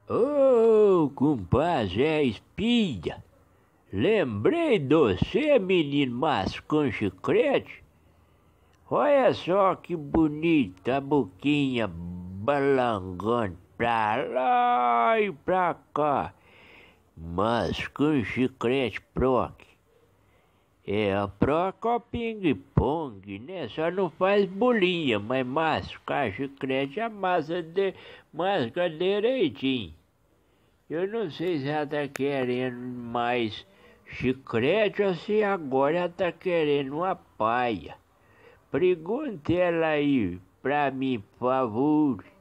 Ô, compadre, é espia. Lembrei de você, menino mascão chiclete. Olha só que bonita a boquinha balangando pra lá e pra cá. Mascão chiclete proc. É, a proc é o ping-pong, né? Só não faz bolinha, mas mascar chiclete masca direitinho. Eu não sei se ela tá querendo mais chiclete ou se agora ela tá querendo uma paia. Pergunte ela aí pra mim, por favor.